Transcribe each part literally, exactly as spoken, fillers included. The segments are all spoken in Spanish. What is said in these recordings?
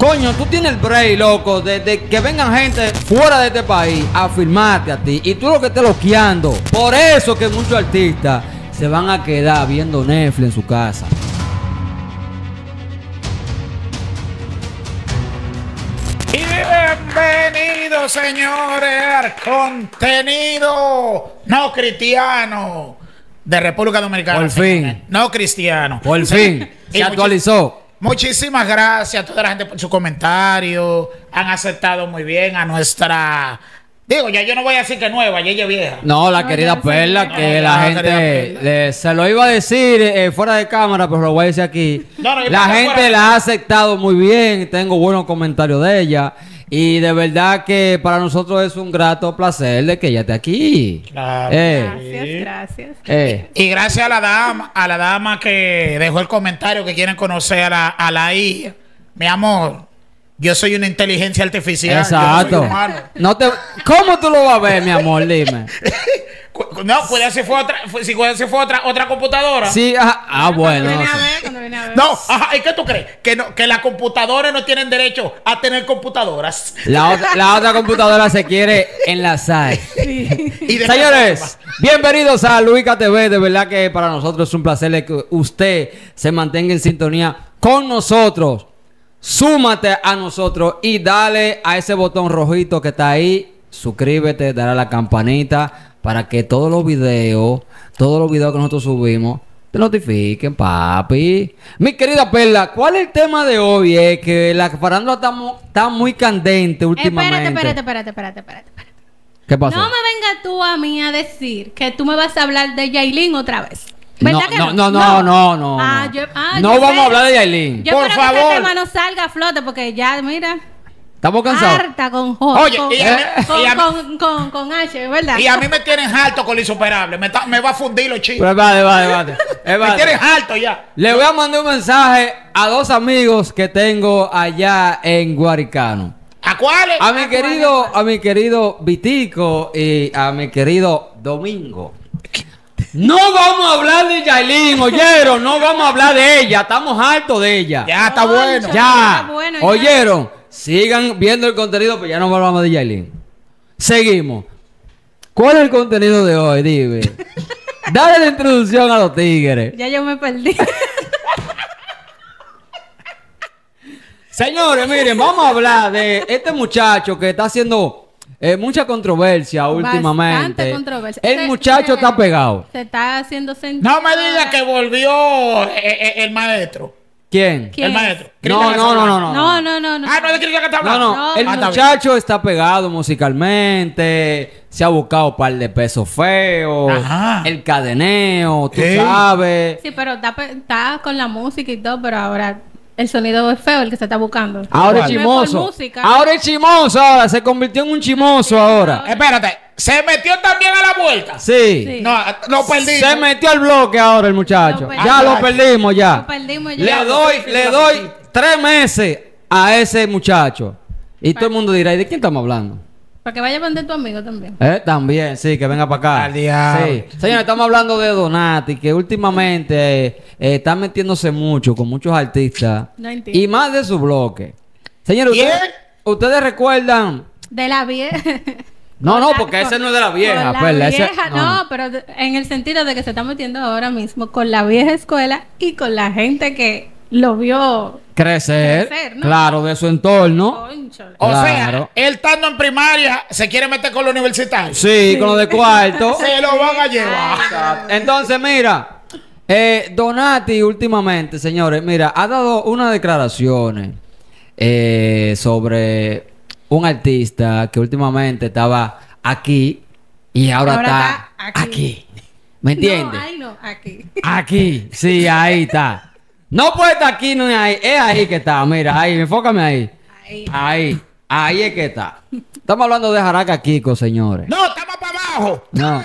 Coño, tú tienes el break, loco, de, de que vengan gente fuera de este país a filmarte a ti. Y tú lo que estás loqueando. Por eso que muchos artistas se van a quedar viendo Netflix en su casa. Bienvenidos, señores, al contenido no cristiano de República Dominicana. Por fin. No cristiano. Por fin. Se actualizó. Muchísimas gracias a toda la gente por su comentario. Han aceptado muy bien a nuestra... Digo, ya yo no voy a decir que nueva, ya ella es vieja. No, la no, querida Perla, sí, que no, la, la gente le, se lo iba a decir eh, fuera de cámara, pero lo voy a decir aquí. No, no, la gente la ha aceptado muy bien, tengo buenos comentarios de ella. Y de verdad que para nosotros es un grato placer de que ella esté aquí. Claro. Eh. Gracias, gracias. Eh. Y gracias a la dama, a la dama que dejó el comentario que quieren conocer a la, a la hija. Mi amor, yo soy una inteligencia artificial. Exacto. No te, ¿cómo tú lo vas a ver, mi amor? Dime. No, puede ser fue otra, si puede ser fue otra, otra computadora. Sí, ajá. Ah, bueno. Cuando no, viene sé. a ver, cuando viene a ver. No, ajá, ¿y qué tú crees? Que no, que las computadoras no tienen derecho a tener computadoras. La otra, la otra computadora se quiere enlazar. Sí. Y señores, bienvenidos a Luica T V. De verdad que para nosotros es un placer que usted se mantenga en sintonía con nosotros. Súmate a nosotros y dale a ese botón rojito que está ahí. Suscríbete, dale a la campanita para que todos los videos, todos los videos que nosotros subimos, te notifiquen, papi. Mi querida Perla, ¿cuál es el tema de hoy? Es que la farándula está, está muy candente últimamente. Espérate, espérate, espérate, espérate, espérate. ¿Qué pasó? No me venga tú a mí a decir que tú me vas a hablar de Yailin otra vez. No, que no, no, no, no, no, no. Ah, yo, ah, no yo vamos espero, a hablar de Yailin. Yo por espero favor. que este tema no salga a flote porque ya, mira. Estamos cansados. Harta con J. Oye, con, y a mí, con, y a mí, con, con, con H, ¿verdad? Y a mí me tienen harto con lo insuperable. Me, ta, me va a fundir los chicos. Pues vale, vale, vale. Me tienen harto ya. Le voy a mandar un mensaje a dos amigos que tengo allá en Guaricano. ¿A cuáles? A mi ¿A querido, cuáles? a mi querido Vitico y a mi querido Domingo. No vamos a hablar de Yailin, oyeron, no vamos a hablar de ella, estamos hartos de ella. Ya está Concha, bueno. Ya, está bueno, ya. oyeron, sigan viendo el contenido, pero ya no hablamos de Yailin. Seguimos. ¿Cuál es el contenido de hoy? Dime. Dale la introducción a los tigres. Ya yo me perdí. Señores, miren, vamos a hablar de este muchacho que está haciendo eh, mucha controversia últimamente. Bastante controversia. El Se- muchacho se- está pegado. Se está haciendo sentir. No me digas que volvió eh, eh, el maestro. ¿Quién? ¿Quién? El maestro. No, no, no, no, no. No, no, no, no. Ah, no es de Cristian que está No, hablando. no, No. el Ah, está muchacho está pegado musicalmente, se ha buscado un par de pesos feos, Ajá. el cadeneo, tú Sí. sabes. Sí, pero está, pe- está con la música y todo, pero ahora el sonido es feo el que se está buscando. Ahora es ¿Cuál? No por chimoso. música. Ahora es chimoso, ahora se convirtió en un chimoso ahora. Espérate, ¿se metió también a la vuelta? Sí. Sí. No, lo perdí. Se metió al bloque ahora el muchacho. Lo perdimos. Ya lo perdimos ya. Lo perdimos ya. Le doy, le doy tres meses a ese muchacho. Y todo el mundo dirá, ¿y de quién estamos hablando? Para que vaya a vender tu amigo también. Eh, también, sí, que venga para acá. Al diablo. Sí. Señores, estamos hablando de Donati, que últimamente eh, eh, está metiéndose mucho con muchos artistas. No entiendo. Y más de su bloque. Señores, ¿Quién? ustedes, ustedes recuerdan. De la vieja. No, Con no, la- porque con- ese no es de la vieja, con la Perla, ese- vieja, no, no, no. pero de- en el sentido de que se está metiendo ahora mismo con la vieja escuela y con la gente que lo vio. Crecer, Crecer, ¿no? claro, de su entorno. Cónchale. O Claro. sea, él estando en primaria se quiere meter con los universitarios. Sí, con lo de cuarto. Se lo van a llevar. Entonces, mira, eh, Donati últimamente, señores, mira, ha dado unas declaraciones eh, sobre un artista que últimamente estaba aquí y ahora, Ahora está, está aquí. aquí. ¿Me entiendes? No, ay, no, aquí. Aquí, sí, ahí está. No puede estar aquí, no es ahí, es ahí que está, mira, ahí, enfócame ahí. Ahí. Ahí, ahí es que está. Estamos hablando de Jaraca Kiko, señores. No, estamos para abajo. No.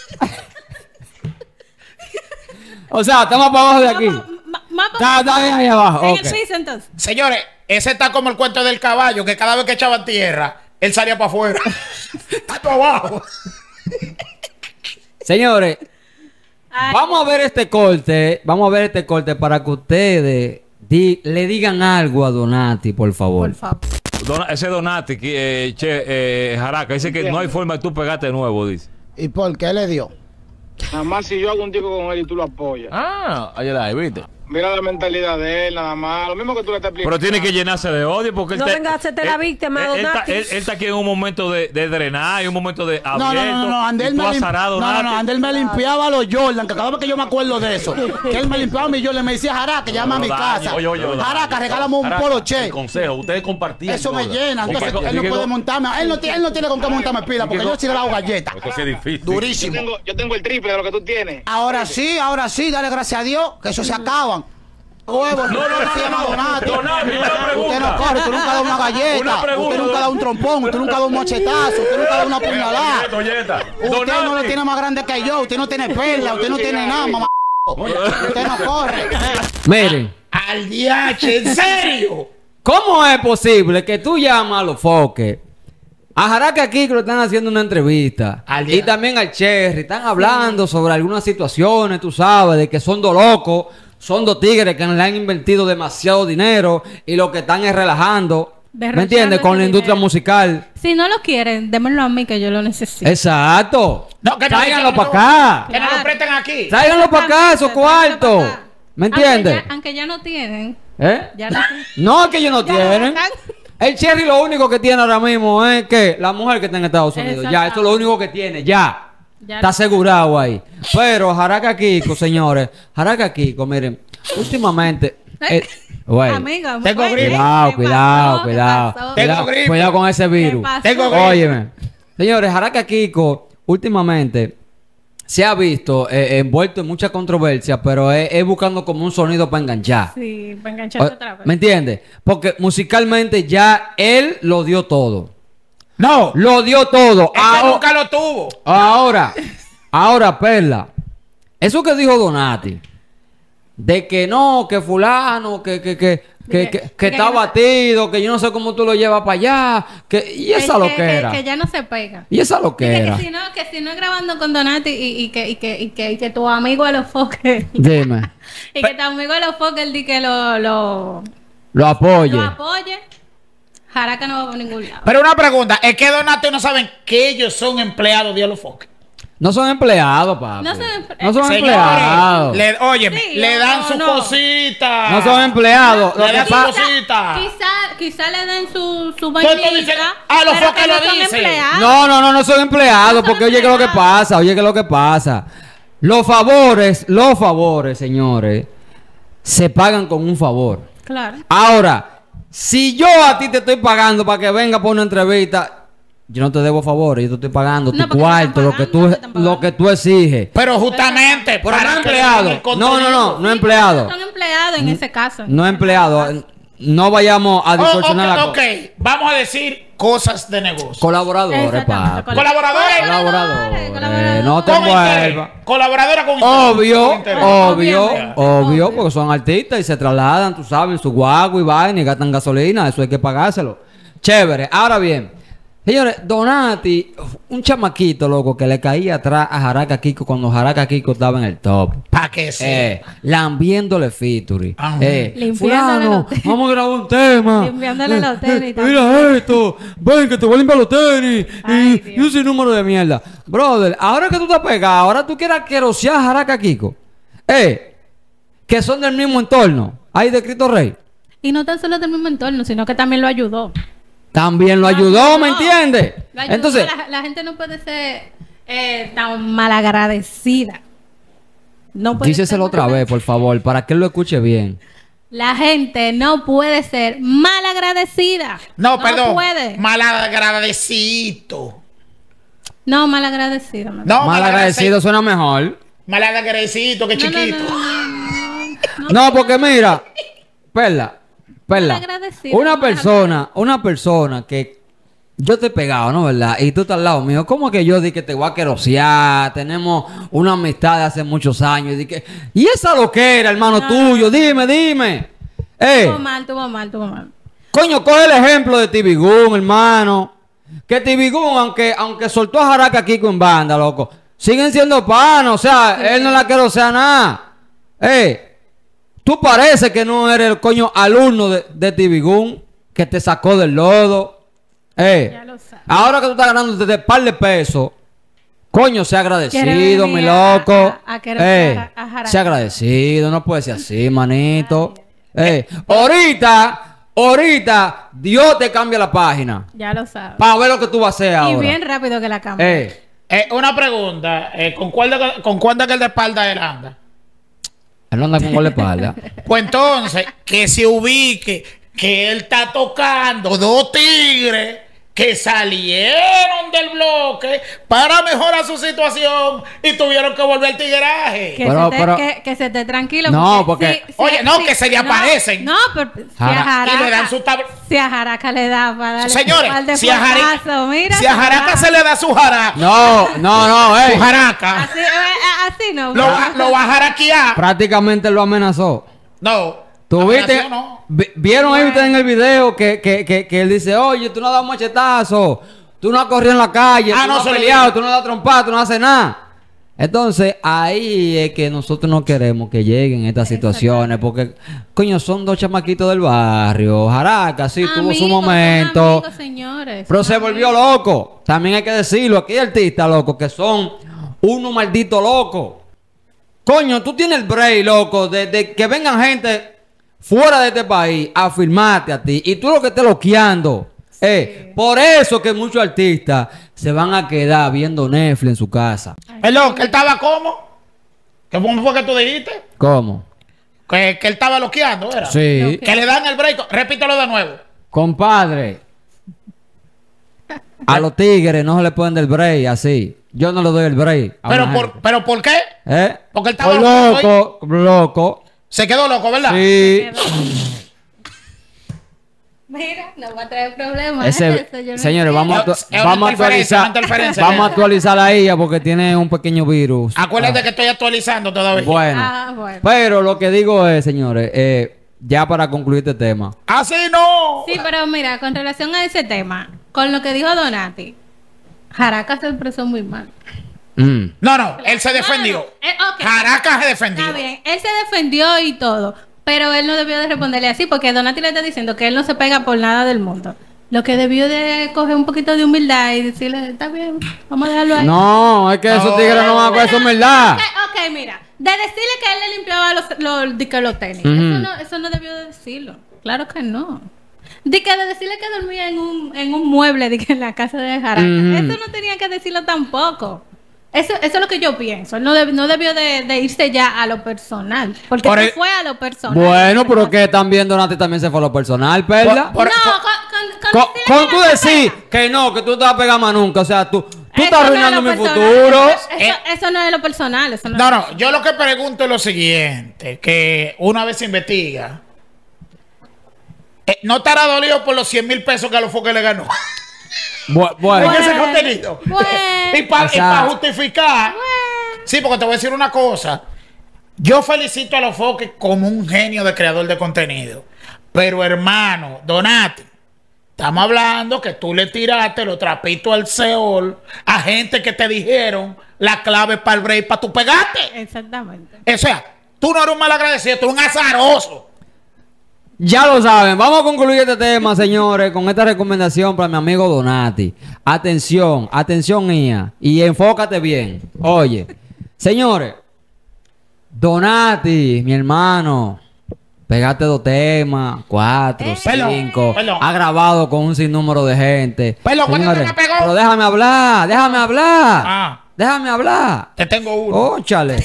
O sea, estamos para abajo de aquí. Ma- ma- ma- Está, está ahí, ahí abajo. En ok. el piso entonces. Señores, ese está como el cuento del caballo, que cada vez que echaban tierra, él salía para afuera. Está todo abajo. Señores, Ay, vamos a ver este corte. Vamos a ver este corte para que ustedes di- le digan algo a Donati, por favor. Por favor. Dona- ese Donati, que, eh, che, eh, Jaraca, dice que no hay forma de tú pegarte de nuevo, dice. ¿Y por qué le dio? Nada más si yo hago un tico con él y tú lo apoyas. Ah, ayer ahí, ¿viste? Mira la mentalidad de él, nada más. Lo mismo que tú le estás explicando. Pero tiene que llenarse de odio porque él No te- venga a hacerte la él- víctima, él, él, está, Donati. él- él está aquí en un momento de, de drenar y un momento de No, abierto. no, no, no, Andel y tú me, lim- azarado, no, no, no, Donati. Andel me limpiaba los Jordan, que cada vez que yo me acuerdo de eso, que él me limpiaba mi Jordan, me decía, Jaraca, llama a mi Dani, casa. oye, oye, oye, Jaraca, Dani, regálame un Jaraca, poloche. el consejo, ustedes compartían. Eso me Jordan. llena, entonces ¿Y qué- él no y qué- puede montarme, él no, tiene- él no tiene con qué montarme pila, porque yo sí le he dado galletas. Esto sí es difícil. yo Durísimo. tengo, yo tengo el triple de lo que tú tienes. Ahora sí, ahora sí, dale gracias a Dios, que eso se acaban. Huevos, No, no, no, se llama no, Donati. Donati, una pregunta. Usted no corre, usted nunca da una Una galleta, pregunta, usted nunca da un trompón, usted nunca da un machetazo, usted nunca da una puñalada. Oye, oye, esta. Usted no lo Donati. tiene más grande que yo, usted no tiene perla, usted no tiene nada, mamá. Usted no corre. Miren, Al D H, ¿en serio? ¿cómo es posible que tú llamas a los foques? A Jaraca aquí que lo están haciendo una entrevista. Al Y día. también al Cherry. Están hablando sobre algunas situaciones, tú sabes, de que son dos locos, son dos tigres que le han invertido demasiado dinero y lo que están es relajando. ¿Me Derrochando entiendes? Con ese la industria dinero. musical. Si no lo quieren, démoslo a mí que yo lo necesito. Exacto. No, que no- Tráiganlo que para no- acá. Que no lo Claro. presten aquí. Tráiganlo para acá, esos Exactamente, cuartos. tráiganlo pa' acá. ¿Me Aunque entiendes? ya- Aunque ya no tienen. ¿Eh? Ya no tienen. No, es que ellos no Ya no tienen. están. El Cherry lo único que tiene ahora mismo es que la mujer que está en Estados Unidos. Ya, eso es lo único que tiene, ya. Ya Está lo- asegurado ahí. Pero Jaraca Kiko, señores. Jaraca Kiko, miren. Últimamente. eh, güey, Amigo, Tengo oye, gripe. Cuidado, ¿qué cuidado, pasó? ¿Qué cuidado. pasó? Tengo Cuidado, gripe. cuidado con ese virus. pasó? Tengo gripe. Óyeme. Señores, Jaraca Kiko, últimamente se ha visto eh, envuelto en mucha controversia, pero es, es buscando como un sonido para enganchar. Sí, para engancharte O- otra vez. ¿Me entiendes? Porque musicalmente ya él lo dio todo. No, Lo dio todo. es que Aho- nunca lo tuvo. Ahora, ahora, Perla. Eso que dijo Donati. De que no, que fulano, que, que, que, que, De que- que, de que que está no- batido, que yo no sé cómo tú lo llevas para allá. Que, y esa Que- lo que, que que- era. que ya no se pega. Y esa lo que Dice era. que si no, que si no es grabando con Donati y, y que, y que, y que, y que tu amigo de los foques. Dime. Y que tu amigo de los foques, él di que lo, lo, Lo apoye. lo apoye. Jaraca no va por ningún lado. Pero una pregunta, es que Donati no saben que ellos son empleados de los foques. No son empleados, papi. No son emple- No son Señores, empleados. le, óyeme, Sí, le no, dan no, sus no. cositas. No son empleados. Lo Le que dan pasa- su cosita. Quizá, quizá le den su, su Tú estás vainita. diciendo- ah, los pero foques que lo no son dicen. empleados. No, no, no, no son empleados, No son porque oye que lo que empleados. pasa, oye que lo que pasa. Los favores, los favores, señores, se pagan con un favor. Claro. Ahora, si yo a ti te estoy pagando para que venga por una entrevista, yo no te debo favores, yo te estoy pagando No, tu porque te están cuarto, lo que pagando, tú, te están pagando. lo que tú exiges. Pero justamente Pero para no que empleado. den el No, contenido. no, no, no Sí, empleado. Son empleados en ese caso. No empleado. No vayamos a Oh, distorsionar la ok, cosa. ok, vamos a decir cosas de negocio. Colaboradores, Exactamente, papi. Colaboradores. Colaboradores. Colaboradores. No te Con interés. envuelvas. Colaboradora con interés. Obvio, Con interés. obvio, Obviamente. obvio, Obvio. porque son artistas y se trasladan, tú sabes, en su guagua y vaina y gastan gasolina, eso hay que pagárselo. Chévere. Ahora bien, señores, Donati, un chamaquito, loco, que le caía atrás a Jaraca Kiko cuando Jaraca Kiko estaba en el top. Pa' que sí. Eh, lambiéndole featuring. Ajá. Eh, Limpiándole fulano, los tenis. vamos a grabar un tema. Limpiándole Eh, los tenis eh, también. mira esto. Ven que te voy a limpiar los tenis. Ay, y, y Dios. un sinnúmero de mierda. Brother, ahora que tú estás pegado, ahora tú quieres querosear a Jaraca Kiko. Eh, que son del mismo entorno. Ahí de Cristo Rey. Y no tan solo del mismo entorno, sino que también lo ayudó. También lo ayudó, ¿me entiendes? Lo ayudó. Entonces, la, la gente no puede ser eh, tan malagradecida. No puede díceselo ser otra vez, por favor, para que él lo escuche bien. La gente no puede ser malagradecida. No, perdón. puede. Malagradecito. No, malagradecida. No, No, Mal agradecido suena mejor. Malagradecito, que no, no, chiquito. no, no, no. No, porque mira, Perla, Perla, Malagradecido, una no, persona, una persona que yo te he pegado, ¿no? ¿Verdad? Y tú estás al lado mío, ¿cómo que yo di que te voy a querosear? Tenemos una amistad de hace muchos años. Y, di que, y esa loquera, hermano No. tuyo, dime, dime. Eh, Tuvo mal, tuvo mal, tuvo mal. coño, coge el ejemplo de Tibigún, hermano. Que Tibigún, aunque, aunque soltó a Jaraca Kiko en banda, loco, siguen siendo panos. O sea, él no la querosea nada. Eh. Tú pareces que no eres el coño alumno de, de Tibigún que te sacó del lodo. Eh, Ya lo sabes. ahora que tú estás ganando desde par de pesos, coño, sea agradecido, Quiere mi venir a- loco. a- a querer Eh, a- a Jaraca. sea agradecido, no puede ser así, manito. Eh, ahorita, ahorita, Dios te cambia la página Ya lo sabes. para ver lo que tú vas a hacer Y ahora. bien rápido que la cambia. Eh, Eh, una pregunta. Eh, ¿Con cuál de, con cuál de aquel de espalda él anda? él no anda con gol de espalda. Pues entonces, que se ubique que él está tocando dos tigres que salieron del bloque para mejorar su situación y tuvieron que volver al tigueraje. Que, Pero- se te, pero- que, que se te tranquilo. No, porque- si- si- Oye, no, si- que se le no, aparecen. No, pero si a Jara- Jaraca, Y le dan su tabla. si a Jaraca le da para darle Señores, un par de si a, Jari- fuetazos, mira, si a Jaraca se le da su jaraca, No, no, no, su eh. jaraca, Así, eh, así no. lo, va- lo va a jaraquear. Prácticamente lo amenazó. No. ¿Tú viste? amenació, no. Vi- ¿Vieron ahí Bueno. ustedes en el video que, que, que, que él dice, oye, tú no das machetazo, tú no has corrido en la calle, Ah, tú no, no has se lo peleado, digo. tú no das trompada, tú no haces nada? Entonces, ahí es que nosotros no queremos que lleguen estas situaciones, porque, coño, son dos chamaquitos del barrio. Jaraca, sí, tuvo su Amigos, momento, son amigos, señores. pero son se volvió amigos. loco. También hay que decirlo, aquí hay artistas, loco, que son unos malditos locos. Coño, tú tienes el break, loco, de, de que vengan gente fuera de este país a firmarte a ti. Y tú lo que estés loqueando. Eh, por eso que muchos artistas se van a quedar viendo Netflix en su casa. Perdón, que él estaba como. ¿Qué fue que tú dijiste? ¿Cómo? Que, que él estaba loqueando, ¿era? Sí. Que le dan el break. Repítelo de nuevo. Compadre. A los tigres no se le pueden dar el break así. Yo no le doy el break. a Pero una por, gente. pero ¿por qué? ¿Eh? Porque él estaba Por loco, loco, loco. Se quedó loco, ¿verdad? Sí. Mira, no va a traer problemas. Ese, eso yo no señores, entiendo. vamos a, Es una vamos a interferencia, actualizar, una interferencia. vamos a actualizar la I A porque tiene un pequeño virus. Acuérdate que estoy actualizando todavía. Bueno, Ah, bueno. pero lo que digo es, señores, eh, ya para concluir este tema, Así no. Sí, pero mira, con relación a ese tema, con lo que dijo Donati, Jaraca se expresó muy mal. mm, No, no, él se defendió. No, no, no. Eh, ok. Caracas se defendió. Está bien, él se defendió y todo, pero él no debió de responderle así porque Donati le está diciendo que él no se pega por nada del mundo. Lo que debió de coger un poquito de humildad y decirle, está bien, vamos a dejarlo ahí. no, es que esos No. tigres no van a coger su humildad. Ok, ok, mira, de decirle que él le limpiaba los, los, de que los tenis, Ujú. eso, no, eso no debió de decirlo. Claro que no. De que de decirle que dormía en un, en un mueble de que en la casa de Jaraca, Ujú. eso no tenía que decirlo tampoco. Eso, eso es lo que yo pienso. Él no, deb- no debió de, de irse ya a lo personal. Porque Por se el- fue a lo personal. Bueno, pero que también Donati también se fue a lo personal, Perla. Por- no, por- con, con, Con, decirle con que tú no se decir pega. que no, que tú no te vas a pegar más nunca, o sea, tú, tú Eso estás no es arruinando lo mi personal. futuro. Eso, Eh. eso no es lo personal. Eso no, No, es lo no, yo lo que pregunto es lo siguiente, que una vez se investiga, eh, no estará dolido por los cien mil pesos que a los foques le ganó. Bu- bueno, En ese Bueno, contenido. bueno. y para Exacto. justificar. Sí, porque te voy a decir una cosa. Yo felicito a los foques como un genio de creador de contenido. Pero hermano, Donati, estamos hablando que tú le tiraste los trapitos al Seol a gente que te dijeron la clave para el break para tu pegarte. Exactamente. O sea, tú no eres un mal agradecido, tú eres un azaroso. ya lo saben. Vamos a concluir este tema, señores, con esta recomendación para mi amigo Donati. Atención, atención mía. Y enfócate bien. Oye, señores, Donati, mi hermano, pegaste dos temas, cuatro, Eh. cinco. Perdón, perdón. Ha grabado con un sinnúmero de gente. Perdón, ¿cuántos Señores, temas pegó? pero déjame hablar, déjame hablar. Ah. Déjame hablar. Te tengo uno. Óchale.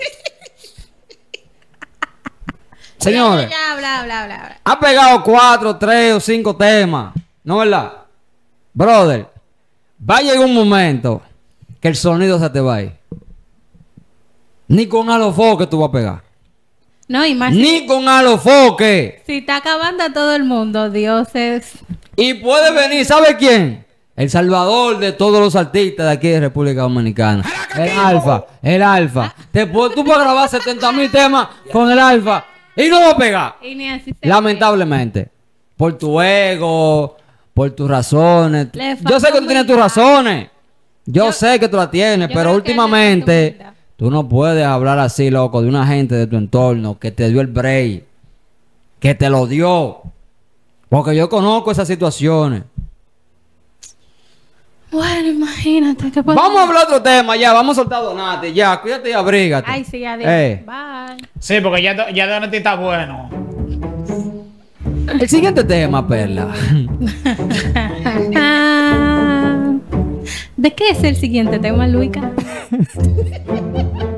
Señores, Ya, habla, habla, habla, habla. ha pegado cuatro, tres o cinco temas. ¿No es verdad? Brother, va a llegar un momento que el sonido se te va a ir. Ni con alofoque tú vas a pegar. No, y más si, Ni con alofoque. si está acabando a todo el mundo, Dios es... Y puede venir, ¿sabe quién? El salvador de todos los artistas de aquí de República Dominicana. El Alfa, el Alfa. Te pu- tú puedes grabar setenta mil temas con el Alfa y no va a pegar. Y ni así se Lamentablemente. Por tu ego, por tus razones. Le Yo sé que tú falta tienes tus humildad. razones. Yo, Yo- sé que tú las tienes, yo pero creo que él le últimamente falta humildad. Tú no puedes hablar así, loco, de una gente de tu entorno que te dio el break, que te lo dio. Porque yo conozco esas situaciones. Bueno, imagínate. ¿qué puedo Vamos a hacer? hablar de otro tema, ya. Vamos a soltar a Donati, ya. Cuídate y abrígate. Ay, sí, adiós. Eh. Bye. Sí, porque ya, do- ya Donati está bueno. El siguiente tema, Perla. Ah, ¿de qué es el siguiente tema, Luica?